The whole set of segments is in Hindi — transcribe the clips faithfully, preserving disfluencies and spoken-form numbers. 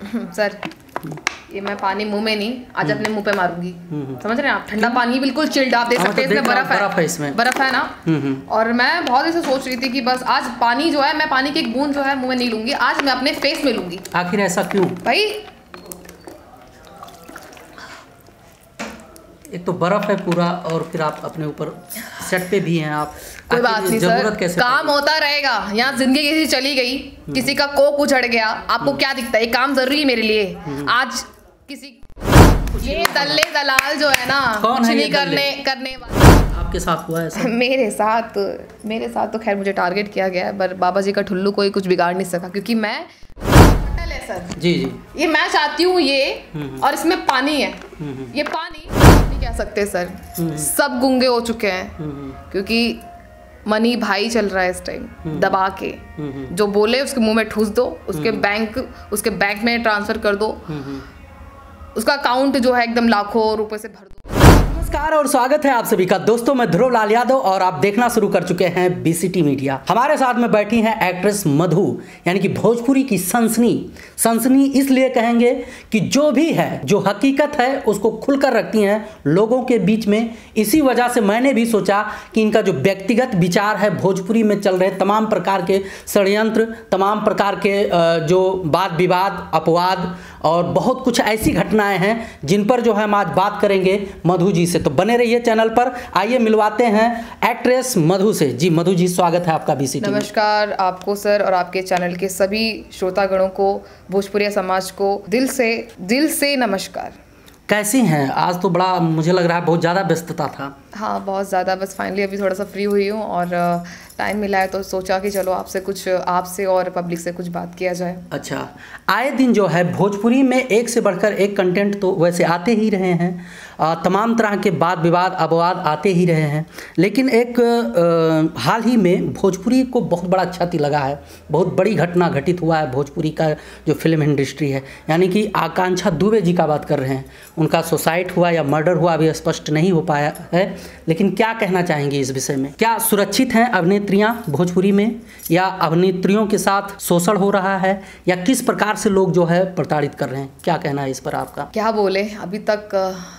सर ये मैं पानी मुंह में नहीं, आज अपने मुंह पे मारूंगी। समझ रहे हैं आप? ठंडा पानी बिल्कुल चिल्ड, आप देख सकते हैं इसमें बर्फ है, बर्फ है इसमें, बर्फ है ना। और मैं बहुत ऐसे सोच रही थी कि बस आज पानी जो है, मैं पानी की एक बूंद जो है मुंह में नहीं लूंगी, आज मैं अपने फेस में लूंगी। आखिर ऐसा क्यों भाई? एक तो बर्फ है पूरा, और फिर आप अपने ऊपर सेट पे भी हैं आप। कोई बात नहीं सर, काम होता रहेगा। यहाँ जिंदगी किसी चली गई, किसी का कोक उछड़ गया, आपको क्या दिखता है? ये काम जरूरी है मेरे लिए। आज किसी ये दल्ले दलाल जो है ना, कुछ नहीं करने करने वाला। आपके साथ हुआ है? मेरे साथ मेरे साथ तो खैर मुझे टारगेट किया गया है, पर बाबा जी का ठुल्लू कोई कुछ बिगाड़ नहीं सका, क्योंकि मैं सर जी जी ये मैं चाहती हूँ ये, और इसमें पानी है, ये पानी नहीं कह सकते सर। सब गूंगे हो चुके हैं, क्योंकि मनी भाई चल रहा है इस टाइम दबा के। जो बोले उसके मुंह में ठूस दो, उसके बैंक उसके बैंक में ट्रांसफर कर दो, उसका अकाउंट जो है एकदम लाखों रुपए से भर दो। नमस्कार और स्वागत है आप सभी का दोस्तों, मैं ध्रुव लाल यादव और आप देखना शुरू कर चुके हैं बीसीटी मीडिया। हमारे साथ में बैठी हैं एक्ट्रेस मधु, यानी कि भोजपुरी की सनसनी। सनसनी इसलिए कहेंगे कि जो भी है, जो हकीकत है, उसको खुलकर रखती हैं लोगों के बीच में। इसी वजह से मैंने भी सोचा कि इनका जो व्यक्तिगत विचार है, भोजपुरी में चल रहे तमाम प्रकार के षड्यंत्र, तमाम प्रकार के जो वाद विवाद, अपवाद और बहुत कुछ ऐसी घटनाएं हैं जिन पर जो है हम आज बात करेंगे मधु जी से। तो बने रहिए चैनल पर। आइए मिलवाते हैं एक्ट्रेस मधु से। जी मधु जी, स्वागत है आपका बीसीटी। नमस्कार आपको सर, और आपके चैनल के सभी श्रोतागणों को, भोजपुरी समाज को दिल से दिल से नमस्कार। कैसी हैं? आज तो बड़ा मुझे लग रहा है बहुत ज़्यादा व्यस्तता था। हाँ बहुत ज़्यादा, बस फाइनली अभी थोड़ा सा फ्री हुई हूँ और टाइम मिला है तो सोचा कि चलो आपसे कुछ आपसे और पब्लिक से कुछ बात किया जाए। अच्छा, आए दिन जो है भोजपुरी में एक से बढ़कर एक कंटेंट तो वैसे आते ही रहे हैं, आ, तमाम तरह के वाद विवाद अपवाद आते ही रहे हैं, लेकिन एक आ, हाल ही में भोजपुरी को बहुत बड़ा क्षति लगा है। बहुत बड़ी घटना घटित हुआ है भोजपुरी का जो फिल्म इंडस्ट्री है, यानी कि आकांक्षा दुबे जी का बात कर रहे हैं। उनका सुसाइड हुआ या मर्डर हुआ अभी स्पष्ट नहीं हो पाया है, लेकिन क्या कहना चाहेंगे इस विषय में? क्या सुरक्षित हैं अभिनेत्रियां भोजपुरी में, या अभिनेत्रियों के साथ शोषण हो रहा है, या किस प्रकार से लोग जो है प्रताड़ित कर रहे हैं? क्या कहना है इस पर आपका? क्या बोले, अभी तक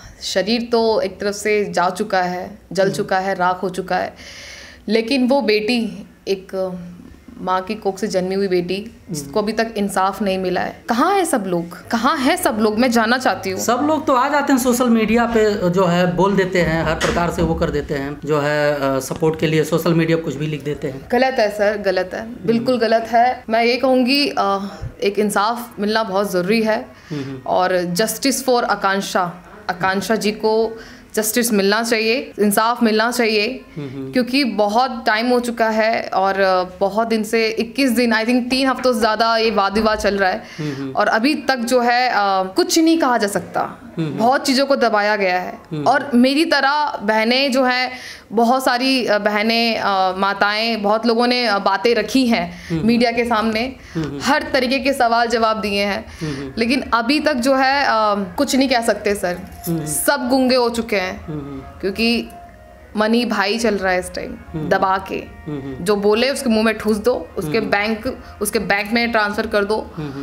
शरीर तो एक तरफ से जा चुका है, जल चुका है, राख हो चुका है, लेकिन वो बेटी, एक माँ की कोख से जन्मी हुई बेटी, जिसको अभी तक इंसाफ नहीं मिला है। कहाँ है सब लोग? कहाँ है सब लोग? मैं जानना चाहती हूँ। सब लोग तो आ जाते हैं सोशल मीडिया पे, जो है बोल देते हैं, हर प्रकार से वो कर देते हैं, जो है सपोर्ट के लिए सोशल मीडिया कुछ भी लिख देते हैं। गलत है सर, गलत है, बिल्कुल गलत है। मैं ये कहूँगी एक इंसाफ मिलना बहुत ज़रूरी है, और जस्टिस फॉर आकांक्षा आकांक्षा जी को जस्टिस मिलना चाहिए, इंसाफ मिलना चाहिए, क्योंकि बहुत टाइम हो चुका है और बहुत दिन से, इक्कीस दिन आई थिंक तीन हफ्तों से ज़्यादा ये वाद विवाद चल रहा है, और अभी तक जो है आ, कुछ नहीं कहा जा सकता। बहुत चीज़ों को दबाया गया है, और मेरी तरह बहनें जो हैं, बहुत सारी बहनें, माताएं, बहुत लोगों ने बातें रखी हैं मीडिया के सामने, हर तरीके के सवाल जवाब दिए हैं, लेकिन अभी तक जो है आ, कुछ नहीं कह सकते सर। सब गूंगे हो चुके हैं, क्योंकि मनी भाई चल रहा है इस टाइम दबा के। जो बोले उसके मुंह में ठूस दो, उसके बैंक उसके बैंक में ट्रांसफर कर दो,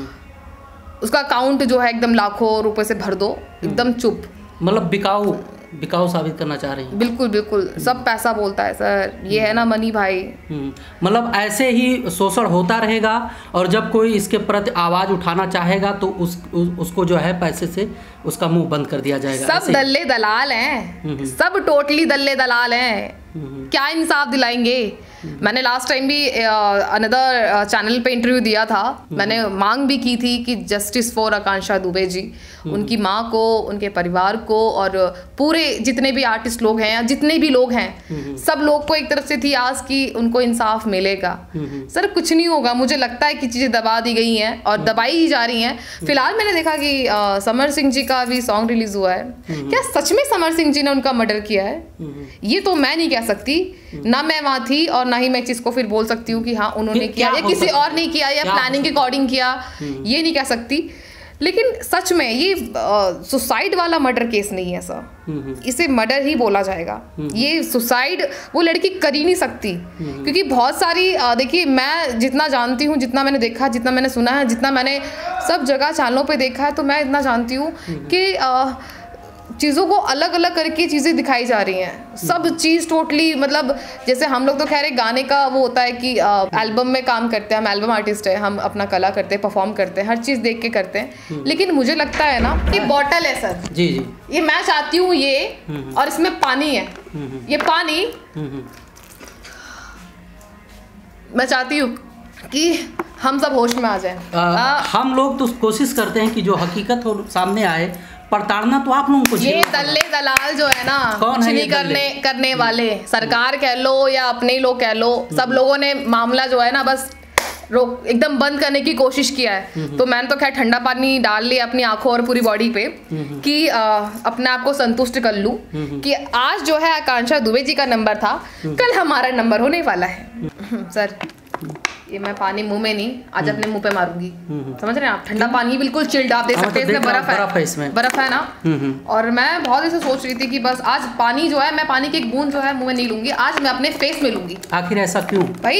उसका अकाउंट जो है एकदम लाखों रुपए से भर दो, एकदम चुप। मतलब बिकाऊ बिकाऊ साबित करना चाह रही हैं? बिल्कुल बिल्कुल, सब पैसा बोलता है सर, ये है ना मनी भाई। मतलब ऐसे ही शोषण होता रहेगा, और जब कोई इसके प्रति आवाज उठाना चाहेगा तो उस, उस उसको जो है पैसे से उसका मुंह बंद कर दिया जाएगा। सब दल्ले दलाल हैं, सब टोटली दल्ले दलाल हैं, क्या इंसाफ दिलाएंगे? मैंने लास्ट टाइम भी अनदर चैनल पे इंटरव्यू दिया था, मैंने मांग भी की थी कि जस्टिस फॉर आकांक्षा दुबे जी, उनकी माँ को, उनके परिवार को, और पूरे जितने भी आर्टिस्ट लोग हैं या जितने भी लोग हैं, सब लोग को एक तरफ से थी आस कि उनको इंसाफ मिलेगा। सर कुछ नहीं होगा, मुझे लगता है कि चीज़ें दबा दी गई हैं और दबाई ही जा रही हैं। फिलहाल मैंने देखा कि आ, समर सिंह जी का भी सॉन्ग रिलीज हुआ है। क्या सच में समर सिंह जी ने उनका मर्डर किया है? ये तो मैं नहीं कह सकती, ना मैं वहाँ थी और ना ही मैं चीज को फिर बोल सकती हूँ कि हाँ उन्होंने किया या किसी और ने किया या प्लानिंग के अकॉर्डिंग किया, ये नहीं कह सकती। लेकिन सच में ये सुसाइड वाला मर्डर केस नहीं है सर, इसे मर्डर ही बोला जाएगा। ये सुसाइड वो लड़की कर ही नहीं सकती, क्योंकि बहुत सारी देखिए, मैं जितना जानती हूँ, जितना मैंने देखा, जितना मैंने सुना है, जितना मैंने सब जगह चैनलों पे देखा है, तो मैं इतना जानती हूँ कि चीज़ों को अलग अलग करके चीज़ें दिखाई जा रही हैं। सब चीज़ टोटली मतलब जैसे हम लोग तो कह रहे गाने का वो होता है कि एल्बम में काम करते हैं, हम एल्बम आर्टिस्ट है, हम अपना कला करते हैं, परफॉर्म करते हैं, हर चीज़ देख के करते हैं। लेकिन मुझे लगता है ना कि बॉटल है सर, जी जी, ये मैं चाहती हूँ ये, और इसमें पानी है, ये पानी मैं चाहती हूँ कि हम सब होश में आ जाए। हम लोग तो कोशिश करते हैं कि जो हकीकत हो सामने आए, प्रताड़ना तो आप लोगों को, ये दल्ले दलाल जो है ना, कुछ नहीं करने करने वाले, सरकार कह लो या अपने लोग कह लो, सब लोगों ने मामला जो है ना बस रोक एकदम बंद करने की कोशिश किया है। तो मैंने तो खैर ठंडा पानी डाल लिया अपनी आंखों और पूरी बॉडी पे कि आ, अपने आप को संतुष्ट कर लूं कि आज जो है आकांक्षा दुबे जी का नंबर था, कल हमारा नंबर होने वाला है। सर ये मैं पानी मुंह में नहीं, आज अपने मुंह पे मारूंगी, समझ रहे हैं आप? ठंडा पानी बिल्कुल चिल्ड, आप देख सकते हैं इसमें बर्फ है, बर्फ है इसमें, बर्फ है ना। और मैं बहुत ऐसे सोच रही थी कि बस आज पानी जो है, मैं पानी की एक बूंद जो है मुंह में नहीं लूंगी, आज मैं अपने फेस में लूंगी। आखिर ऐसा क्यों भाई?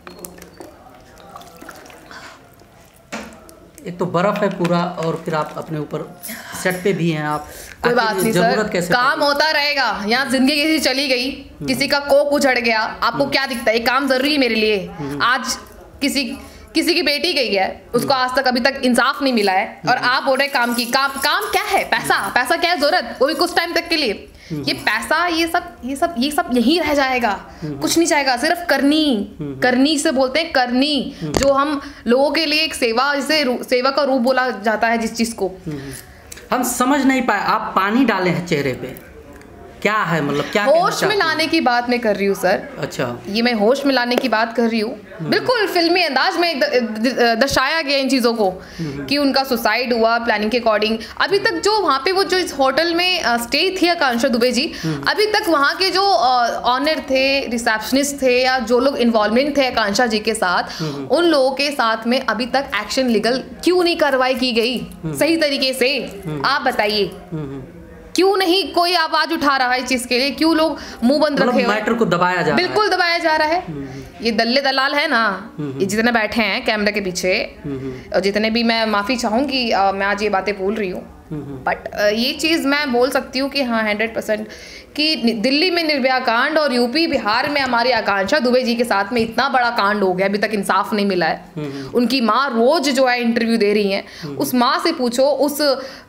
एक तो बर्फ है पूरा, और फिर आप अपने ऊपर सेट पे भी हैं आप। कोई बात नहीं सर, काम होता रहेगा। यहाँ जिंदगी किसी चली गई, किसी का कोक उछड़ गया, आपको क्या दिखता है? ये काम जरूरी है मेरे लिए। आज किसी किसी की बेटी गई है, उसको आज तक अभी तक इंसाफ नहीं मिला है, और आप बोल रहे काम की काम काम क्या है? पैसा पैसा क्या है जरूरत, वो भी कुछ टाइम तक के लिए। ये पैसा ये सब ये सब ये सब यहीं रह जाएगा, कुछ नहीं जाएगा। सिर्फ करनी करनी से बोलते हैं, करनी, जो हम लोगों के लिए एक सेवा, जिसे सेवा का रूप बोला जाता है जिस चीज को। हम समझ नहीं पाए, आप पानी डाले हैं चेहरे पे, क्या है मतलब क्या होश में लाने की बात मैं कर रही हूँ सर। अच्छा, ये मैं होश में लाने की बात कर रही हूँ। बिल्कुल फिल्मी अंदाज में दर्शाया गया इन चीज़ों को कि उनका सुसाइड हुआ प्लानिंग के अकॉर्डिंग। अभी तक जो वहाँ पे वो जो इस होटल में स्टे थी आकांक्षा दुबे जी, अभी तक वहाँ के जो ऑनर थे, रिसेप्शनिस्ट थे, या जो लोग इन्वॉल्वमेंट थे आकांक्षा जी के साथ, उन लोगों के साथ में अभी तक एक्शन लीगल क्यों नहीं कार्रवाई की गई सही तरीके से? आप बताइए, क्यों नहीं कोई आवाज उठा रहा है इस चीज के लिए? क्यों लोग मुंह बंद रखे हुए? मैटर को दबाया जा रहा है, बिल्कुल दबाया जा रहा है। ये दल्ले दलाल है ना, ये जितने बैठे हैं कैमरे के पीछे, और जितने भी, मैं माफी चाहूंगी मैं आज ये बातें बोल रही हूँ, बट ये चीज मैं बोल सकती हूँ कि हाँ हंड्रेड परसेंट कि दिल्ली में निर्भया कांड और यूपी बिहार में हमारी आकांक्षा दुबे जी के साथ में इतना बड़ा कांड हो गया, अभी तक इंसाफ नहीं मिला है। उनकी माँ रोज जो है इंटरव्यू दे रही है, उस माँ से पूछो, उस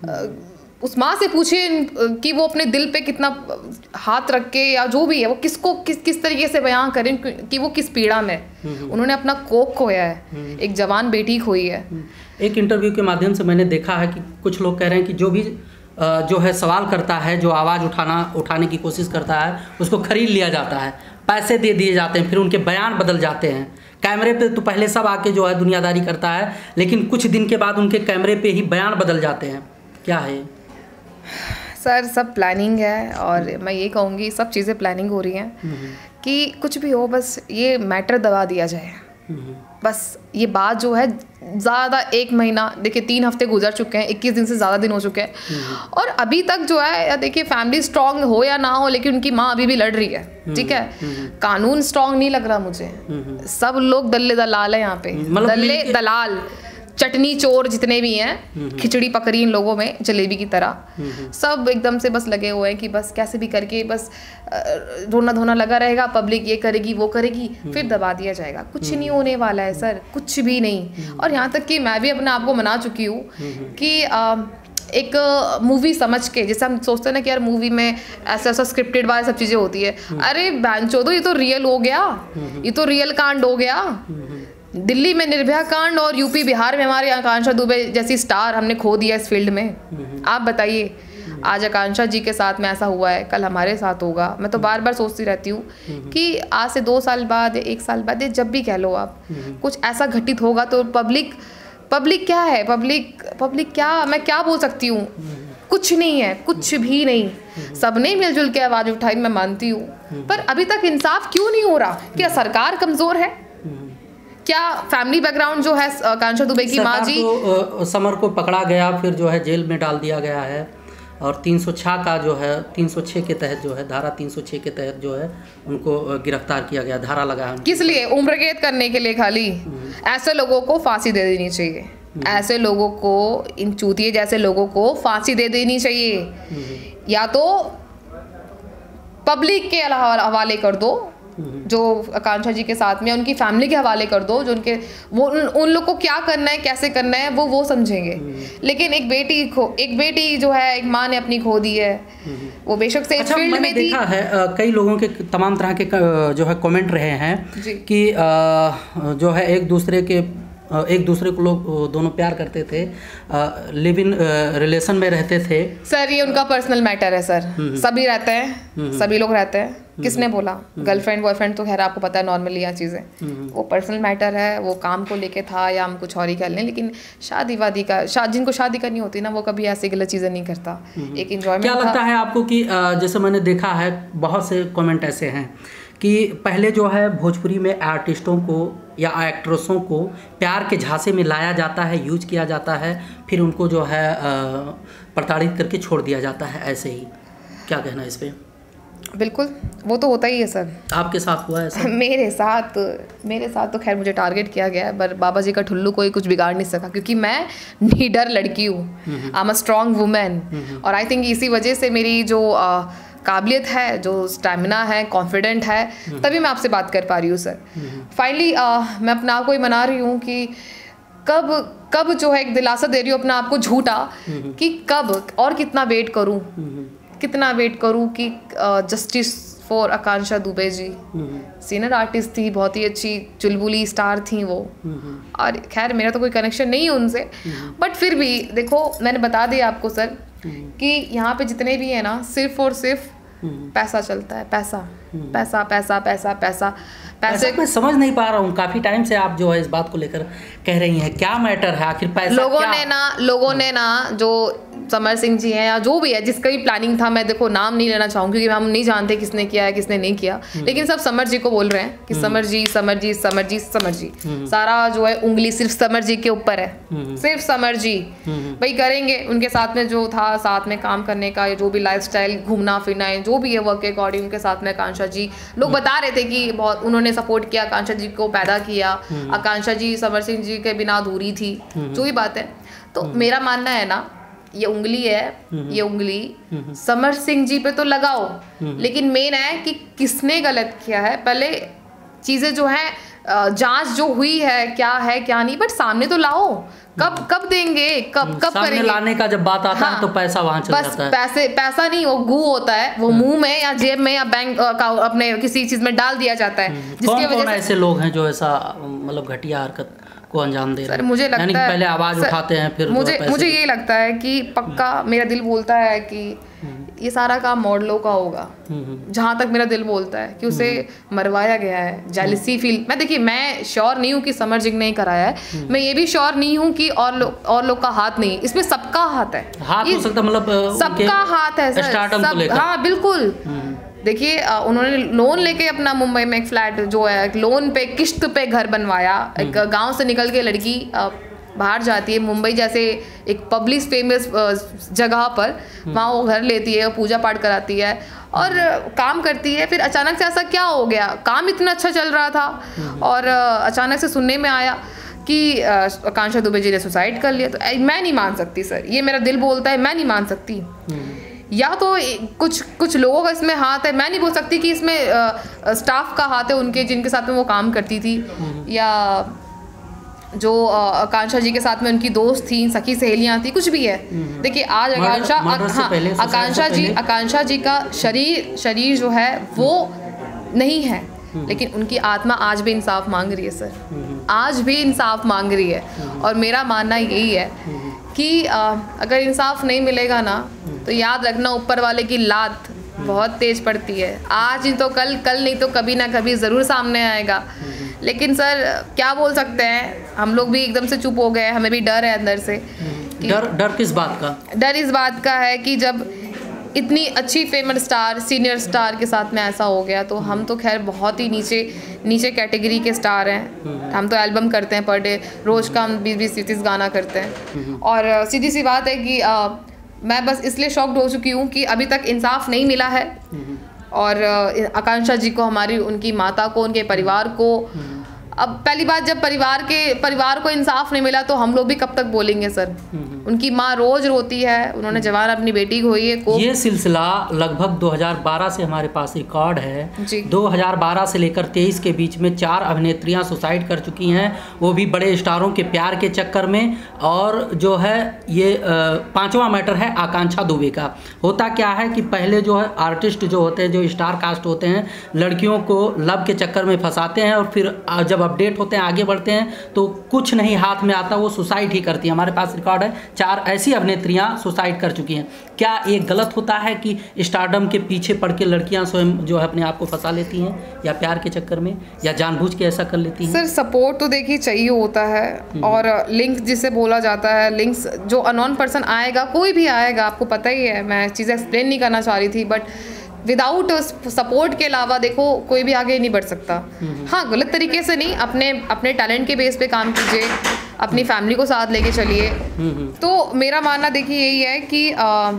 उस माँ से पूछिए कि वो अपने दिल पे कितना हाथ रख के, या जो भी है वो किसको किस किस तरीके से बयां करें कि वो किस पीड़ा में। उन्होंने अपना कोक खोया है, एक जवान बेटी खोई है। एक इंटरव्यू के माध्यम से मैंने देखा है कि कुछ लोग कह रहे हैं कि जो भी जो है सवाल करता है, जो आवाज़ उठाना उठाने की कोशिश करता है, उसको खरीद लिया जाता है, पैसे दे दिए जाते हैं, फिर उनके बयान बदल जाते हैं। कैमरे पे तो पहले सब आके जो है दुनियादारी करता है, लेकिन कुछ दिन के बाद उनके कैमरे पे ही बयान बदल जाते हैं। क्या है सर? सब प्लानिंग है, और मैं ये कहूँगी सब चीज़ें प्लानिंग हो रही हैं कि कुछ भी हो, बस ये मैटर दबा दिया जाए। बस ये बात जो है ज़्यादा एक महीना, देखिए तीन हफ्ते गुजर चुके हैं, इक्कीस दिन से ज़्यादा दिन हो चुके हैं, और अभी तक जो है, देखिए फैमिली स्ट्रांग हो या ना हो, लेकिन उनकी माँ अभी भी लड़ रही है। ठीक है, कानून स्ट्रांग नहीं लग रहा मुझे, सब लोग दल्ले दलाल है यहाँ पे, दल्ले दलाल, चटनी चोर जितने भी हैं, खिचड़ी पकड़ी इन लोगों में जलेबी की तरह, सब एकदम से बस लगे हुए हैं कि बस कैसे भी करके बस रोना धोना लगा रहेगा, पब्लिक ये करेगी वो करेगी, फिर दबा दिया जाएगा। कुछ नहीं होने वाला है सर, कुछ भी नहीं। और यहाँ तक कि मैं भी अपने आप को मना चुकी हूँ कि आ, एक मूवी समझ के, जैसे हम सोचते हैं ना कि यार मूवी में ऐसा ऐसा स्क्रिप्टेड वाली सब चीज़ें होती है, अरे बैंचोदो ये तो रियल हो गया, ये तो रियल कांड हो गया। दिल्ली में निर्भया कांड और यूपी बिहार में हमारी आकांक्षा दुबे जैसी स्टार हमने खो दिया इस फील्ड में। आप बताइए, आज आकांक्षा जी के साथ में ऐसा हुआ है, कल हमारे साथ होगा। मैं तो बार बार सोचती रहती हूँ कि आज से दो साल बाद, एक साल बाद, जब भी कह लो आप, कुछ ऐसा घटित होगा तो पब्लिक पब्लिक क्या है, पब्लिक पब्लिक क्या, मैं क्या बोल सकती हूँ? कुछ नहीं है, कुछ भी नहीं। सबने मिलजुल के आवाज़ उठाई, मैं मानती हूँ, पर अभी तक इंसाफ क्यों नहीं हो रहा? क्या सरकार कमज़ोर है? क्या फैमिली बैकग्राउंड जो है आकांक्षा दुबे की माँ जी, तो समर को पकड़ा गया, फिर जो है जेल में डाल दिया गया है और तीन सौ छह का जो है तीन सौ छह के तहत जो है धारा तीन सौ छह के तहत जो है उनको गिरफ्तार किया गया, धारा लगा है। किस लिए? उम्र कैद करने के लिए खाली। ऐसे लोगों को फांसी दे देनी चाहिए, ऐसे लोगों को, इन चूतिए जैसे लोगों को फांसी दे देनी चाहिए, या तो पब्लिक के हवाले कर दो, जो आकांक्षा जी के साथ में उनकी फैमिली के हवाले कर दो, जो उनके वो उन, उन लोग को क्या करना है कैसे करना है वो वो समझेंगे। लेकिन एक बेटी खो एक बेटी जो है एक माँ ने अपनी खो दी है, वो बेशक से अच्छा, फील्ड में थी। देखा है कई लोगों के तमाम तरह के जो है कमेंट रहे हैं कि जो है एक दूसरे के एक दूसरे को लोग दोनों प्यार करते थे, लिव इन रिलेशन में रहते थे। सर ये उनका पर्सनल मैटर है सर, सभी रहते हैं, सभी लोग रहते हैं, किसने बोला? गर्लफ्रेंड बॉयफ्रेंड तो खैर आपको पता है नॉर्मली यह चीज़ें, वो पर्सनल मैटर है, वो काम को लेके था या हम कुछ और ही कर लें। लेकिन शादी वादी का शा, जिनको शादी करनी होती ना वो कभी ऐसी गलत चीज़ें नहीं करता, एक इंजॉयमेंट। क्या लगता है आपको कि जैसे मैंने देखा है बहुत से कमेंट ऐसे हैं कि पहले जो है भोजपुरी में आर्टिस्टों को या एक्ट्रेसों को प्यार के झांसे में लाया जाता है, यूज किया जाता है, फिर उनको जो है प्रताड़ित करके छोड़ दिया जाता है, ऐसे ही। क्या कहना है इस पे? बिल्कुल, वो तो होता ही है सर। आपके साथ हुआ है ऐसा? मेरे साथ मेरे साथ तो खैर मुझे टारगेट किया गया है, पर बाबा जी का ठुल्लू कोई कुछ बिगाड़ नहीं सका, क्योंकि मैं नीडर लड़की हूँ, I am a strong women. और आई थिंक इसी वजह से मेरी जो आ, काबिलियत है, जो स्टैमिना है, कॉन्फिडेंट है, तभी मैं आपसे बात कर पा रही हूँ सर। फाइनली मैं अपने आप को ही मना रही हूँ कि कब कब जो है एक दिलासा दे रही हूँ अपने आप को झूठा कि कब और कितना वेट करूँ, कितना वेट करूँ कि justice for Akanksha Dubey ji, senior artist थी, बहुत ही अच्छी चुलबुली स्टार थी वो, और खैर मेरा तो कोई कनेक्शन नहीं है उनसे, बट फिर भी देखो मैंने बता दिया आपको सर कि यहाँ पे जितने भी है ना सिर्फ और सिर्फ पैसा चलता है, पैसा पैसा पैसा पैसा पैसा पैसे। मैं समझ नहीं पा रहा हूँ, काफी टाइम से आप जो है इस बात को लेकर कह रही हैं, क्या मैटर है आखिर? पैसा लोगों क्या? ने ना लोगों ने ना जो समर सिंह जी हैं या जो भी है जिसका भी प्लानिंग था, मैं देखो नाम नहीं लेना चाहूँगी क्योंकि हम नहीं जानते किसने किया है किसने नहीं किया, लेकिन सब समर जी को बोल रहे हैं कि समर जी समर जी समर जी समर जी, सारा जो है उंगली सिर्फ समर जी के ऊपर है, सिर्फ समर जी भाई करेंगे। उनके साथ में जो था साथ में काम करने का, जो भी लाइफस्टाइल, घूमना फिरना, जो भी है वर्क के अकॉर्डिंग उनके साथ में आकांक्षा जी, लोग बता रहे थे कि बहुत उन्होंने सपोर्ट किया, आकांक्षा जी को पैदा किया, आकांक्षा जी समर सिंह जी के बिना अधूरी थी, जो भी बात है। तो मेरा मानना है ना, ये उंगली है, ये उंगली समर सिंह जी पे तो लगाओ, लेकिन मेन है कि किसने गलत किया है, पहले चीजें जो है जांच जो हुई है क्या है क्या नहीं, बट सामने तो लाओ। कब कब देंगे, कब कब सामने करेंगे? लाने का जब बात आता हाँ, है तो पैसा वहां चला जाता है। पैसे पैसा नहीं, वो गू होता है, वो मुंह में या जेब में या बैंक अपने किसी चीज में डाल दिया जाता है, जिसकी वजह से ऐसे लोग हैं जो ऐसा मतलब घटिया हरकत को अंजाम दे रहे हैं। मुझे लगता है पहले आवाज उठाते हैं, फिर मुझे मुझे ये लगता है कि पक्का मेरा दिल बोलता है कि ये सारा काम मॉडलों का होगा, जहाँ तक मेरा दिल बोलता है कि उसे मरवाया गया है, जेलसी फील। मैं देखिए मैं श्योर नहीं हूँ कि समर जी ने ही कराया है, मैं ये भी श्योर नहीं हूँ कि और लोग और लोग का हाथ नहीं, इसमें सबका हाथ है, हाथ हो सकता मतलब सबका हाथ है सर, सब, हाँ बिल्कुल। देखिए उन्होंने लोन लेके अपना मुंबई में एक फ्लैट जो है लोन पे किश्त पे घर बनवाया, एक गांव से निकल के लड़की बाहर जाती है, मुंबई जैसे एक पब्लिक फेमस जगह पर, वहाँ वो घर लेती है, पूजा पाठ कराती है और काम करती है। फिर अचानक से ऐसा क्या हो गया, काम इतना अच्छा चल रहा था और अचानक से सुनने में आया कि आकांक्षा दुबे जी ने सुसाइड कर लिया। तो मैं नहीं मान सकती सर, ये मेरा दिल बोलता है, मैं नहीं मान सकती। या तो कुछ कुछ लोगों का इसमें हाथ है, मैं नहीं बोल सकती कि इसमें आ, स्टाफ का हाथ है उनके जिनके साथ में वो काम करती थी, या जो आकांक्षा जी के साथ में उनकी दोस्त थी, सखी सहेलियां थी, कुछ भी है। देखिए आज आकांक्षा हाँ आकांक्षा जी आकांक्षा जी का शरीर शरीर जो है वो नहीं है, लेकिन उनकी आत्मा आज भी इंसाफ मांग रही है सर, आज भी इंसाफ मांग रही है। और मेरा मानना यही है कि आ, अगर इंसाफ नहीं मिलेगा ना तो याद रखना ऊपर वाले की लात बहुत तेज पड़ती है, आज नहीं तो कल, कल नहीं तो कभी ना कभी ज़रूर सामने आएगा। लेकिन सर क्या बोल सकते हैं, हम लोग भी एकदम से चुप हो गए, हमें भी डर है अंदर से। डर डर किस बात का? डर इस बात का है कि जब इतनी अच्छी फेमस स्टार, सीनियर स्टार के साथ में ऐसा हो गया तो हम तो खैर बहुत ही नीचे नीचे कैटेगरी के स्टार हैं। हम तो एल्बम करते हैं पर डे, रोज़ का हम बीस बीस तीस तीस गाना करते हैं। और सीधी सी बात है कि आ, मैं बस इसलिए शॉक्ड हो चुकी हूँ कि अभी तक इंसाफ नहीं मिला है। और आकांक्षा जी को, हमारी उनकी माता को, उनके परिवार को, अब पहली बात, जब परिवार के परिवार को इंसाफ नहीं मिला तो हम लोग भी कब तक बोलेंगे सर। उनकी माँ रोज रोती है, उन्होंने जवान अपनी बेटी खोई है को। ये सिलसिला लगभग दो हज़ार बारह से हमारे पास रिकॉर्ड है जी। दो हज़ार बारह से लेकर तेईस के बीच में चार अभिनेत्रियां सुसाइड कर चुकी हैं, वो भी बड़े स्टारों के प्यार के चक्कर में। और जो है ये पांचवा मैटर है आकांक्षा दुबे का। होता क्या है कि पहले जो है आर्टिस्ट जो होते हैं, जो स्टार कास्ट होते हैं, लड़कियों को लव के चक्कर में फंसाते हैं और फिर जब अपडेट होते हैं, आगे बढ़ते हैं तो कुछ नहीं हाथ में आता, वो सुसाइड ही करती है। हमारे पास रिकॉर्ड है, चार ऐसी अभिनेत्रियां सुसाइड कर चुकी हैं। क्या ये गलत होता है कि स्टारडम के पीछे पड़ के लड़कियां स्वयं जो है अपने आप को फंसा लेती हैं, या प्यार के चक्कर में, या जानबूझ के ऐसा कर लेती हैं? सर सपोर्ट तो देखिए चाहिए होता है, और लिंक जिसे बोला जाता है, लिंक्स जो अननोन पर्सन आएगा, कोई भी आएगा, आपको पता ही है, मैं चीज़ें एक्सप्लेन नहीं करना चाह रही थी, बट विदाउट सपोर्ट के अलावा देखो कोई भी आगे नहीं बढ़ सकता। हाँ, गलत तरीके से नहीं, अपने अपने टैलेंट के बेस पे काम कीजिए, अपनी फैमिली को साथ लेके चलिए। तो मेरा मानना देखिए यही है कि आ,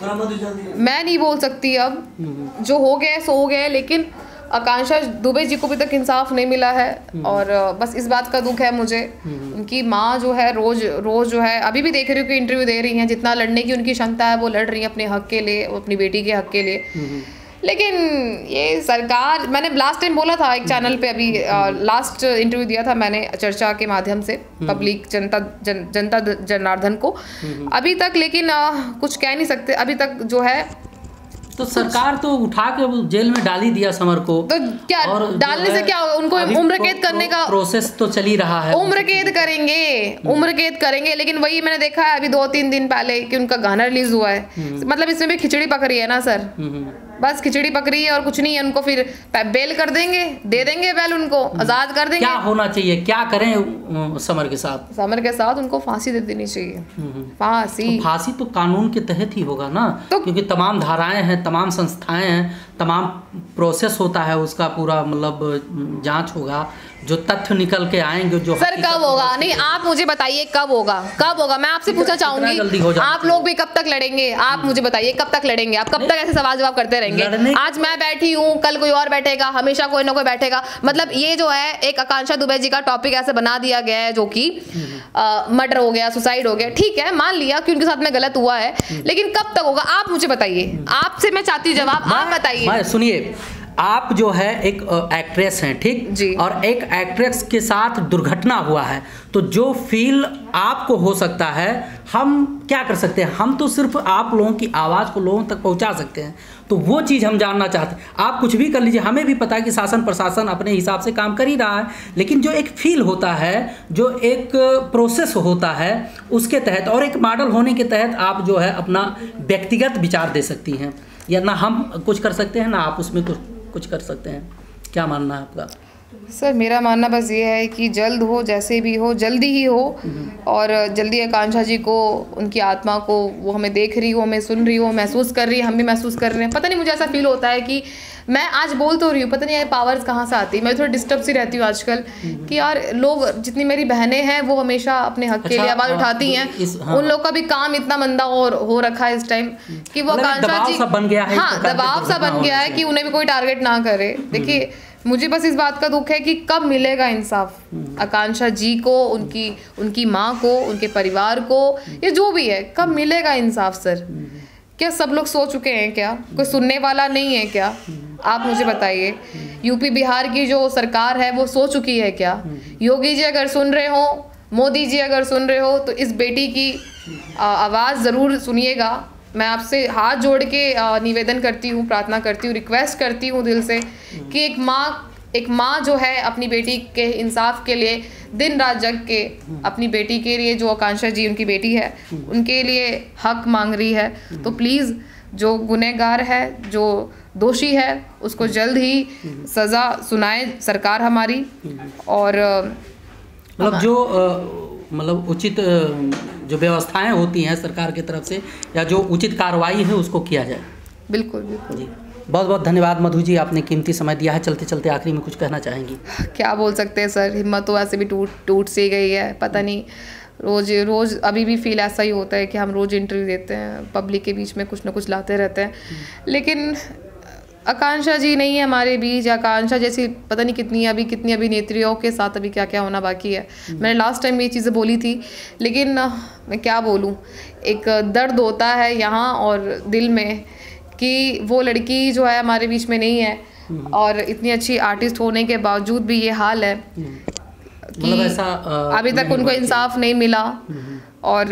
मैं नहीं बोल सकती अब, जो हो गया सो हो गया, लेकिन आकांक्षा दुबे जी को अभी तक इंसाफ नहीं मिला है। और बस इस बात का दुख है मुझे। उनकी माँ जो है रोज रोज जो है, अभी भी देख रही हूँ कि इंटरव्यू दे रही हैं, जितना लड़ने की उनकी क्षमता है वो लड़ रही हैं अपने हक के लिए, अपनी बेटी के हक के लिए। लेकिन ये सरकार, मैंने लास्ट टाइम बोला था एक चैनल पे, अभी लास्ट इंटरव्यू दिया था मैंने चर्चा के माध्यम से पब्लिक जनता जन, जनता जनार्दन को अभी तक, लेकिन आ, कुछ कह नहीं सकते अभी तक जो है। तो सरकार तो उठा के जेल में डाल ही दिया समर को, तो क्या और डालने से क्या होगा? उनको उम्र कैद करने का प्रोसेस तो चल ही रहा है। उम्र कैद करेंगे, उम्र कैद करेंगे, लेकिन वही मैंने देखा है अभी दो तीन दिन पहले कि उनका गाना रिलीज हुआ है। मतलब इसमें भी खिचड़ी पक रही है ना सर, बस खिचड़ी पक रही है और कुछ नहीं है। उनको फिर बेल कर देंगे, दे देंगे बेल, उनको आजाद कर देंगे। क्या होना चाहिए, क्या करें समर के साथ? समर के साथ उनको फांसी दे देनी चाहिए। फांसी तो फांसी तो कानून के तहत ही होगा ना, तो क्योंकि तमाम धाराएं हैं, तमाम संस्थाएं हैं, तमाम प्रोसेस होता है, उसका पूरा मतलब जांच होगा, जो तथ्य निकल के आएंगे। जो सर कब होगा? नहीं, आप मुझे बताइए कब होगा, कब होगा? मैं आपसे पूछना चाहूंगी, आप लोग भी कब तक लड़ेंगे? आप मुझे बताइए कब तक लड़ेंगे? आप कब तक ऐसे सवाल जवाब करते रहेंगे? आज मैं बैठी हूँ, कल कोई और बैठेगा, हमेशा कोई ना कोई बैठेगा। मतलब ये जो है एक आकांक्षा दुबे जी का टॉपिक ऐसे बना दिया गया है, जो कि मर्डर हो गया, सुसाइड हो गया, ठीक है, मान लिया कि उनके साथ में गलत हुआ है, लेकिन कब तक होगा? आप मुझे बताइए, आपसे मैं चाहती हूँ जवाब, आप बताइए। सुनिए, आप जो है एक एक्ट्रेस हैं, ठीक जी, और एक एक्ट्रेस के साथ दुर्घटना हुआ है, तो जो फील आपको हो सकता है, हम क्या कर सकते हैं? हम तो सिर्फ आप लोगों की आवाज़ को लोगों तक पहुंचा सकते हैं। तो वो चीज़ हम जानना चाहते हैं। आप कुछ भी कर लीजिए, हमें भी पता है कि शासन प्रशासन अपने हिसाब से काम कर ही रहा है, लेकिन जो एक फील होता है, जो एक प्रोसेस होता है, उसके तहत और एक मॉडल होने के तहत आप जो है अपना व्यक्तिगत विचार दे सकती हैं, या ना हम कुछ कर सकते हैं ना आप उसमें कुछ कुछ कर सकते हैं। क्या मानना है आपका? सर मेरा मानना बस ये है कि जल्द हो, जैसे भी हो, जल्दी ही हो, और जल्दी आकांक्षा जी को, उनकी आत्मा को, वो हमें देख रही हो, हमें सुन रही हो, महसूस कर रही है, हम भी महसूस कर रहे हैं। पता नहीं, मुझे ऐसा फील होता है कि मैं आज बोल तो रही हूँ, पता नहीं ये पावर्स कहाँ से आती है। मैं थोड़ी डिस्टर्ब सी रहती हूँ आजकल कि यार लोग, जितनी मेरी बहनें हैं वो हमेशा अपने हक के लिए आवाज़ उठाती हैं, उन लोग का भी काम इतना मंदा हो हो रखा है इस टाइम कि वो आकांक्षा जी, हाँ दबाव सा बन गया है कि उन्हें भी कोई टारगेट ना करे। देखिए मुझे बस इस बात का दुख है कि कब मिलेगा इंसाफ आकांक्षा जी को, उनकी उनकी माँ को, उनके परिवार को, ये जो भी है, कब मिलेगा इंसाफ सर? क्या सब लोग सो चुके हैं क्या? कोई सुनने वाला नहीं है क्या? आप मुझे बताइए। यूपी बिहार की जो सरकार है वो सो चुकी है क्या? योगी जी अगर सुन रहे हो, मोदी जी अगर सुन रहे हो, तो इस बेटी की आवाज़ ज़रूर सुनिएगा। मैं आपसे हाथ जोड़ के निवेदन करती हूँ, प्रार्थना करती हूँ, रिक्वेस्ट करती हूँ दिल से कि एक माँ एक माँ जो है अपनी बेटी के इंसाफ के लिए दिन रात जग के, अपनी बेटी के लिए, जो आकांक्षा जी उनकी बेटी है, उनके लिए हक मांग रही है। तो प्लीज़ जो गुनहगार है, जो दोषी है, उसको जल्द ही सज़ा सुनाए सरकार हमारी। और मतलब जो मतलब उचित जो व्यवस्थाएं होती हैं सरकार की तरफ से, या जो उचित कार्रवाई है उसको किया जाए। बिल्कुल बिल्कुल। बहुत बहुत धन्यवाद मधु जी, आपने कीमती समय दिया है। चलते चलते आखिरी में कुछ कहना चाहेंगी? क्या बोल सकते हैं सर, हिम्मत तो ऐसे भी टूट टूट सी गई है। पता नहीं, रोज़ रोज़ अभी भी फील ऐसा ही होता है कि हम रोज़ इंटरव्यू देते हैं, पब्लिक के बीच में कुछ ना कुछ लाते रहते हैं, लेकिन आकांक्षा जी नहीं है हमारे बीच। आकांक्षा जैसी पता नहीं कितनी अभी कितनी अभिनेत्रियों के साथ अभी क्या क्या होना बाकी है। मैंने लास्ट टाइम ये चीज़ें बोली थी, लेकिन मैं क्या बोलूँ, एक दर्द होता है यहाँ और दिल में कि वो लड़की जो है हमारे बीच में नहीं है, और इतनी अच्छी आर्टिस्ट होने के बावजूद भी ये हाल है कि ऐसा अभी तक उनको इंसाफ नहीं मिला। और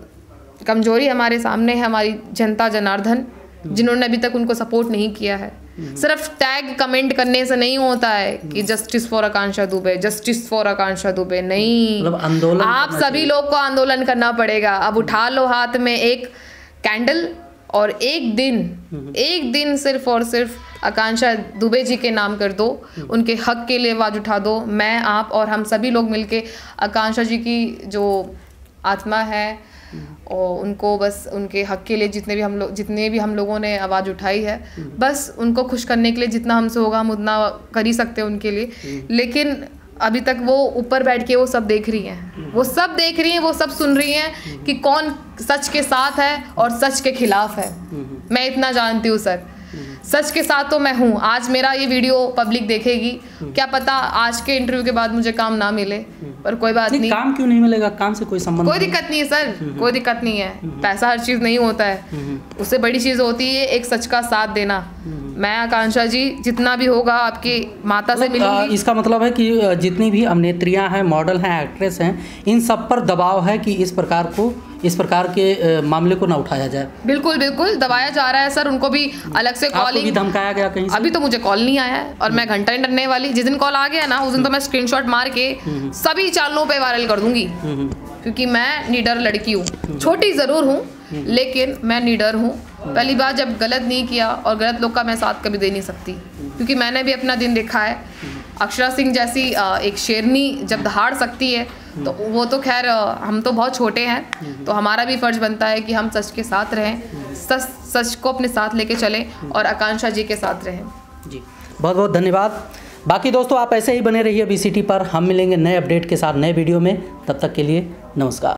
कमजोरी हमारे सामने है हमारी जनता जनार्दन, जिन्होंने अभी तक उनको सपोर्ट नहीं किया है। सिर्फ टैग कमेंट करने से नहीं होता है कि justice for Akanksha Dubey, justice for Akanksha Dubey, नहीं, मतलब आंदोलन आप सभी लोग को आंदोलन करना पड़ेगा। अब उठा लो हाथ में एक कैंडल और एक दिन एक दिन सिर्फ और सिर्फ आकांक्षा दुबे जी के नाम कर दो, उनके हक के लिए आवाज उठा दो। मैं, आप और हम सभी लोग मिलके आकांक्षा जी की जो आत्मा है और उनको बस उनके हक के लिए जितने भी हम लोग जितने भी हम लोगों ने आवाज़ उठाई है, बस उनको खुश करने के लिए जितना हमसे होगा हम उतना कर ही सकते हैं उनके लिए। लेकिन अभी तक वो ऊपर बैठ के वो सब देख रही हैं, वो सब देख रही हैं, वो सब सुन रही हैं कि कौन सच के साथ है और सच के खिलाफ है। मैं इतना जानती हूँ सर, सच के साथ तो मैं हूँ। आज मेरा ये वीडियो पब्लिक देखेगी, क्या पता आज के इंटरव्यू के बाद मुझे काम ना मिले, पर कोई बात नहीं, नहीं। काम क्यों नहीं मिलेगा? काम से कोई संबंध कोई दिक्कत नहीं है सर, कोई दिक्कत नहीं है। पैसा हर चीज़ नहीं होता है, उससे बड़ी चीज़ होती है एक सच का साथ देना। मैं आकांक्षा जी जितना भी होगा आपकी माता से मिलूंगी। इसका मतलब है कि जितनी भी अभिनेत्रियां हैं, मॉडल हैं, एक्ट्रेस हैं, इन सब पर दबाव है कि इस प्रकार को इस प्रकार के मामले को ना उठाया जाए। बिल्कुल बिल्कुल दबाया जा रहा है सर, उनको भी अलग से कॉलिंग, धमकाया गया कहीं से? अभी तो मुझे कॉल नहीं आया है और मैं घंटा नहीं डरने वाली। जिस दिन कॉल आ गया ना उस दिन तो मैं स्क्रीनशॉट मार के सभी चालों पे वायरल कर दूंगी, क्योंकि मैं निडर लड़की हूँ। छोटी ज़रूर हूँ लेकिन मैं निडर हूँ। पहली बात, जब गलत नहीं किया और गलत लोग का मैं साथ कभी दे नहीं सकती, क्योंकि मैंने भी अपना दिन देखा है। अक्षरा सिंह जैसी एक शेरनी जब दहाड़ सकती है तो वो तो खैर हम तो बहुत छोटे हैं, तो हमारा भी फर्ज बनता है कि हम सच के साथ रहें, सच सच को अपने साथ लेके चलें और आकांक्षा जी के साथ रहें। जी बहुत बहुत धन्यवाद। बाकी दोस्तों आप ऐसे ही बने रहिए बीसीटी पर। हम मिलेंगे नए अपडेट के साथ नए वीडियो में, तब तक के लिए नमस्कार।